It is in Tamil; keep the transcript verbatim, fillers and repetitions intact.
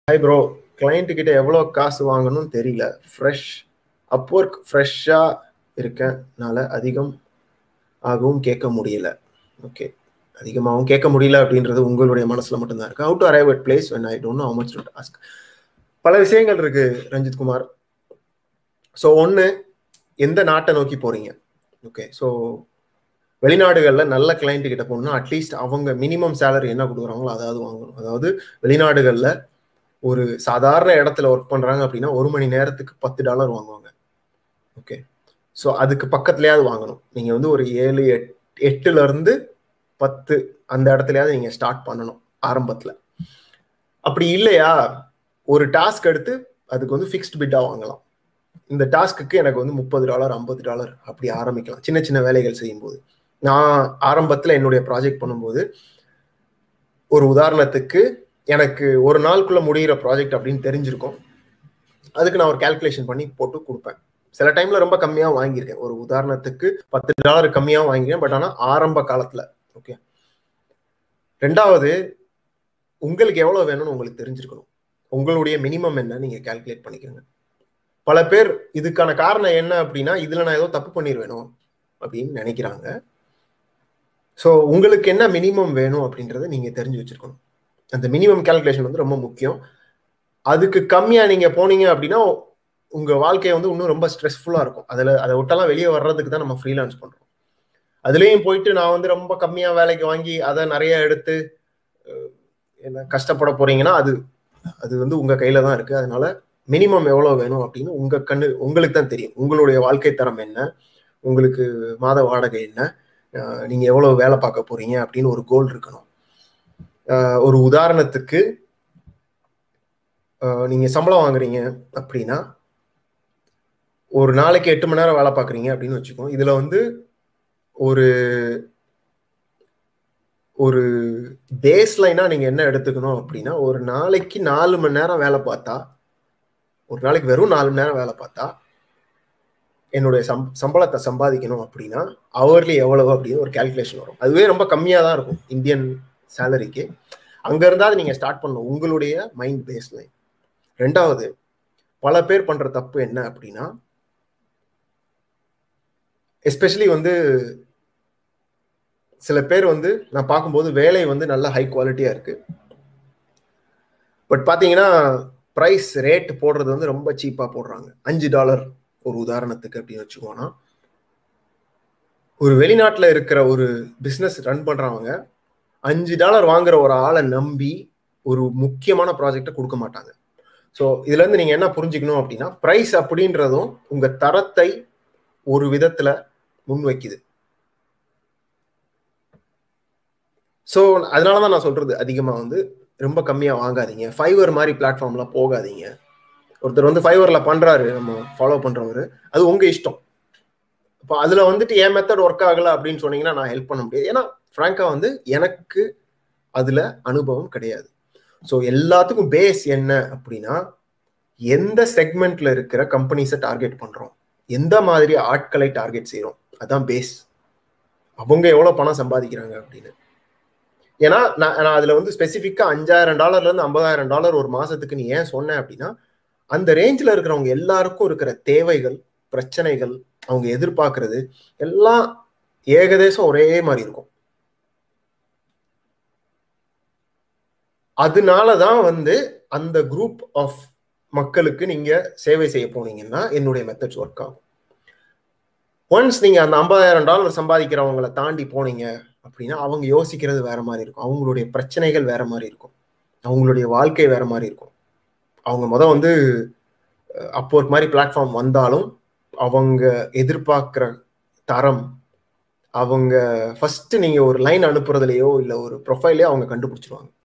ஹாய் ப்ரோ, கிளைண்ட்டு கிட்ட எவ்வளோ காசு வாங்கணும்னு தெரியல. ஃப்ரெஷ் அப்வொர்க் ஃப்ரெஷ்ஷாக இருக்கனால அதிகம் ஆகவும் கேட்க முடியல. ஓகே, அதிகமாகவும் கேட்க முடியல அப்படின்றது உங்களுடைய மனசில் மட்டும்தான் இருக்குது. How to arrive at place when I don't know how much to task. பல விஷயங்கள் இருக்கு ரஞ்சித் குமார். ஸோ ஒன்று, எந்த நாட்டை நோக்கி போறீங்க? ஓகே, ஸோ வெளிநாடுகளில் நல்ல கிளைண்ட் கிட்ட போகணும்னா அட்லீஸ்ட் அவங்க மினிமம் சேலரி என்ன கொடுக்குறாங்களோ அதாவது வாங்கணும். அதாவது வெளிநாடுகளில் ஒரு சாதாரண இடத்துல ஒர்க் பண்றாங்க அப்படின்னா ஒரு மணி நேரத்துக்கு பத்து டாலர் வாங்குவாங்க. ஓகே, ஸோ அதுக்கு பக்கத்துலயாவது வாங்கணும். நீங்க வந்து ஒரு ஏழு எட் எட்டுல இருந்து பத்து அந்த இடத்துலயாவது நீங்க ஸ்டார்ட் பண்ணணும் ஆரம்பத்துல. அப்படி இல்லையா, ஒரு டாஸ்க் எடுத்து அதுக்கு வந்து ஃபிக்ஸ்ட் பிட்டா வாங்கலாம். இந்த டாஸ்க்கு எனக்கு வந்து முப்பது டாலர் ஐம்பது டாலர் அப்படி ஆரம்பிக்கலாம் சின்ன சின்ன வேலைகள் செய்யும் போது. நான் ஆரம்பத்துல என்னுடைய ப்ராஜெக்ட் பண்ணும்போது ஒரு உதாரணத்துக்கு எனக்கு ஒரு நாளுக்குள்ள முடிகிற ப்ராஜெக்ட் அப்படின்னு தெரிஞ்சிருக்கும். அதுக்கு நான் ஒரு கால்குலேஷன் பண்ணி போட்டு கொடுப்பேன். சில டைம்ல ரொம்ப கம்மியா வாங்கியிருக்கேன். ஒரு உதாரணத்துக்கு பத்து டாலர் கம்மியா வாங்கியிருக்கேன். பட் ஆனா ஆரம்ப காலத்துல. ஓகே, ரெண்டாவது, உங்களுக்கு எவ்வளவு வேணும்னு உங்களுக்கு தெரிஞ்சிருக்கணும். உங்களுடைய மினிமம் என்ன நீங்க கால்குலேட் பண்ணிக்கோங்க. பல பேர் இதுக்கான காரணம் என்ன அப்படின்னா, இதுல நான் ஏதோ தப்பு பண்ணிடுவேனோ அப்படின்னு நினைக்கிறாங்க. ஸோ உங்களுக்கு என்ன மினிமம் வேணும் அப்படின்றத நீங்க தெரிஞ்சு வச்சிருக்கணும். அந்த மினிமம் கால்குலேஷன் வந்து ரொம்ப முக்கியம். அதுக்கு கம்மியா நீங்க போனீங்க அப்படின்னா உங்க வாழ்க்கையை வந்து இன்னும் ரொம்ப ஸ்ட்ரெஸ்ஃபுல்லா இருக்கும். அதுல அதை விட்டெல்லாம் வெளியே வர்றதுக்கு தான் நம்ம ஃப்ரீலான்ஸ் பண்றோம். அதுலயும் போயிட்டு நான் வந்து ரொம்ப கம்மியா வேலைக்கு வாங்கி அதை நிறைய எடுத்து என்ன கஷ்டப்பட போறீங்கன்னா அது அது வந்து உங்க கையில தான் இருக்கு. அதனால மினிமம் எவ்வளவு வேணும் அப்படின்னு உங்க கண்ணு உங்களுக்கு தான் தெரியும். உங்களுடைய வாழ்க்கை தரம் என்ன, உங்களுக்கு மாத வாடகை என்ன, நீங்க எவ்வளவு வேலை பார்க்க போறீங்க அப்படின்னு ஒரு கோல் இருக்கணும். ஒரு உதாரணத்துக்கு நீங்க சம்பளம் வாங்குறீங்க அப்படின்னா ஒரு நாளைக்கு எட்டு மணி நேரம் வேலை பார்க்குறீங்க அப்படின்னு வச்சுக்கோ. இதுல வந்து ஒரு ஒரு பேஸ் லைனா நீங்க என்ன எடுத்துக்கணும் அப்படின்னா, ஒரு நாளைக்கு நாலு மணி நேரம் வேலை பார்த்தா, ஒரு நாளைக்கு வெறும் நாலு மணி நேரம் வேலை பார்த்தா என்னுடைய சம் சம்பளத்தை சம்பாதிக்கணும் அப்படின்னா அவர்லி எவ்வளவு அப்படின்னு ஒரு கால்குலேஷன் வரும். அதுவே ரொம்ப கம்மியா தான் இருக்கும் இந்தியன் சேலரிக்கு. அங்க இருந்தாவது நீங்க ஸ்டார்ட் பண்ணணும் உங்களுடைய மைண்ட் பேஸ் லைன். ரெண்டாவது, பல பேர் பண்ற தப்பு என்ன அப்படின்னா, எஸ்பெஷலி வந்து சில பேர் வந்து நான் பார்க்கும்போது வேலை வந்து நல்ல ஹை குவாலிட்டியா இருக்கு. பட் பாத்தீங்கன்னா பிரைஸ் ரேட் போடுறது வந்து ரொம்ப சீப்பா போடுறாங்க. அஞ்சு டாலர் ஒரு உதாரணத்துக்கு அப்படின்னு வச்சுக்கோனா, ஒரு வெளிநாட்டுல இருக்கிற ஒரு பிசினஸ் ரன் பண்றவங்க அஞ்சு டாலர் வாங்குற ஒரு ஆளை நம்பி ஒரு முக்கியமான ப்ராஜெக்டை கொடுக்க மாட்டாங்க. ஸோ இதுல இருந்து நீங்க என்ன புரிஞ்சுக்கணும் அப்படின்னா, பிரைஸ் அப்படின்றதும் உங்க தரத்தை ஒரு விதத்துல முன்வைக்குது. ஸோ அதனாலதான் நான் சொல்றது, அதிகமா வந்து ரொம்ப கம்மியா வாங்காதீங்க. ஃபைவர் மாதிரி பிளாட்ஃபார்ம்ல போகாதீங்க. ஒருத்தர் வந்து ஃபைவர்ல பண்றாரு, நம்ம ஃபாலோ பண்றவரு, அது உங்க இஷ்டம். இப்போ அதுல வந்துட்டு என் மெத்தட் ஒர்க் ஆகல அப்படின்னு சொன்னீங்கன்னா நான் ஹெல்ப் பண்ண முடியாது. ஏன்னா ஃப்ராங்கா வந்து எனக்கு அதுல அனுபவம் கிடையாது. ஸோ எல்லாத்துக்கும் பேஸ் என்ன அப்படின்னா, எந்த செக்மெண்ட்ல இருக்கிற கம்பெனிஸை டார்கெட் பண்றோம், எந்த மாதிரி ஆட்களை டார்கெட் செய்யறோம், அதான் பேஸ். அவங்க எவ்வளவு பணம் சம்பாதிக்கிறாங்க அப்படின்னு. ஏன்னா நான் நான் அதுல வந்து ஸ்பெசிஃபிக்கா அஞ்சாயிரம் டாலர்ல இருந்து ஐம்பதாயிரம் டாலர் ஒரு மாசத்துக்கு நீ ஏன் சொன்னேன் அப்படின்னா, அந்த ரேஞ்சில் இருக்கிறவங்க எல்லாருக்கும் இருக்கிற தேவைகள், பிரச்சனைகள், அவங்க எதிர்பார்க்கறது எல்லாம் ஏகதேசம் ஒரே மாதிரி இருக்கும். அதனாலதான் வந்து அந்த குரூப் ஆஃப் மக்களுக்கு நீங்க சேவை செய்ய போனீங்கன்னா என்னுடைய மெத்தட்ஸ் ஒர்க் ஆகும். ஒன்ஸ் நீங்க அந்த ஐம்பதாயிரம் டாலர் சம்பாதிக்கிறவங்களை தாண்டி போனீங்க அப்படின்னா அவங்க யோசிக்கிறது வேற மாதிரி இருக்கும். அவங்களுடைய பிரச்சனைகள் வேற மாதிரி இருக்கும். அவங்களுடைய வாழ்க்கை வேற மாதிரி இருக்கும். அவங்க முத வந்து அப்வொர்க் மாதிரி பிளாட்ஃபார்ம் வந்தாலும் அவங்க எதிர்பார்க்கிற தரம், அவங்க ஃபர்ஸ்ட் நீங்க ஒரு லைன் அனுப்புறதுலையோ இல்லை ஒரு ப்ரொஃபைலையோ அவங்க கண்டுபிடிச்சிருவாங்க.